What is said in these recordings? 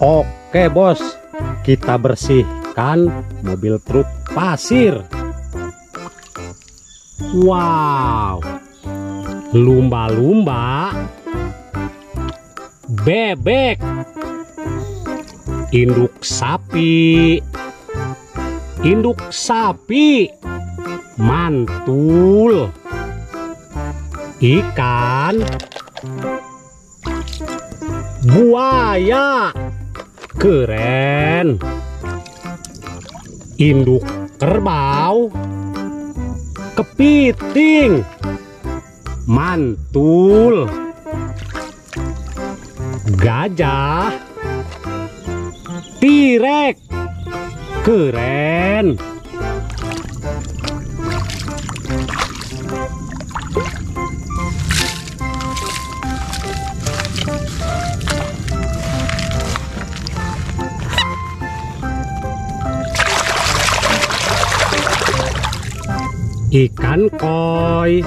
Oke bos, kita bersihkan mobil truk pasir. Wow, lumba-lumba, bebek, induk sapi, mantul, ikan, buaya, keren, induk kerbau, kepiting, mantul, gajah, tirek, keren. Ikan koi,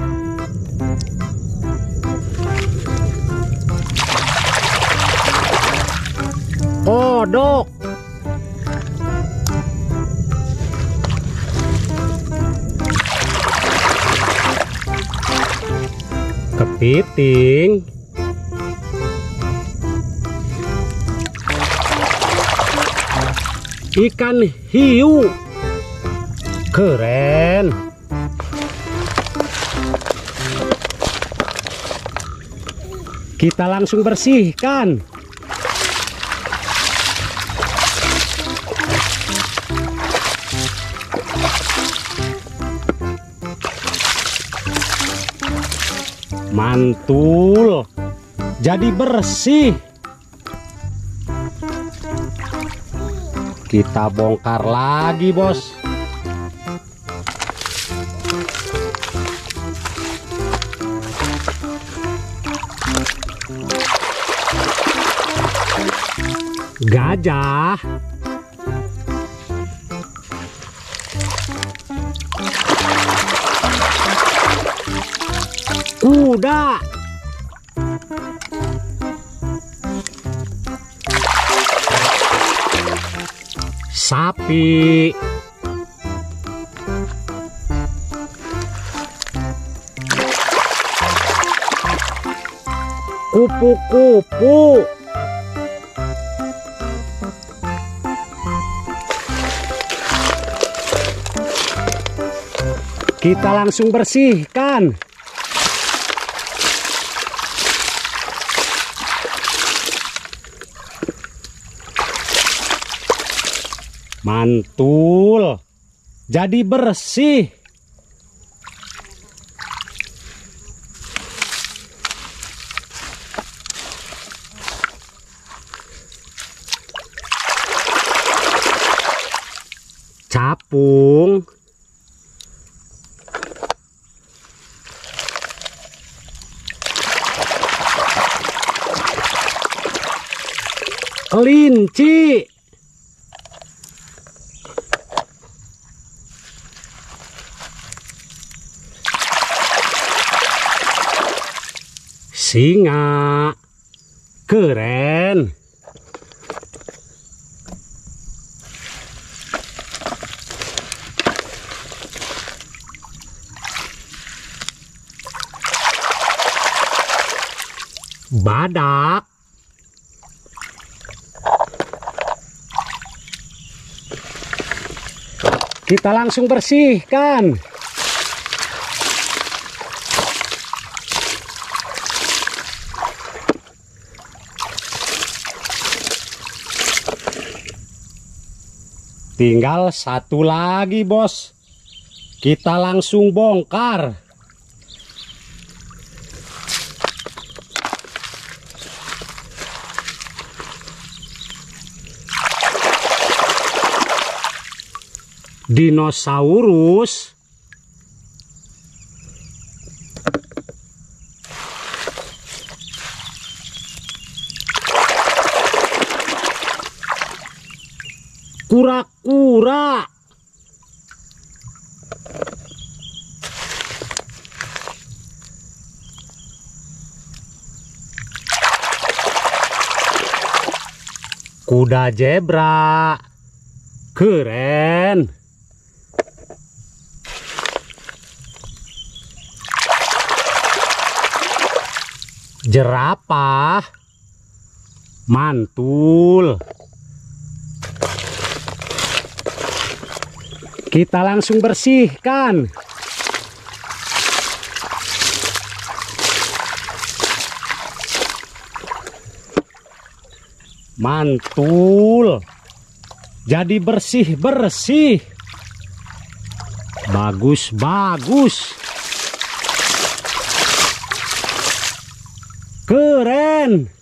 kodok, kepiting, ikan hiu, keren. Kita langsung bersihkan. Mantul, jadi bersih. Kita bongkar lagi bos. Gajah, kuda, sapi, kupu-kupu, kita langsung bersihkan. Mantul, jadi bersih. Capung, kelinci, singa, keren. Badak, kita langsung bersihkan. Tinggal satu lagi bos, kita langsung bongkar. Dinosaurus, kura-kura, Kuda zebra. Keren. Jerapah. Mantul. Kita langsung bersihkan. Mantul. Jadi bersih-bersih. Bagus-bagus. Keren.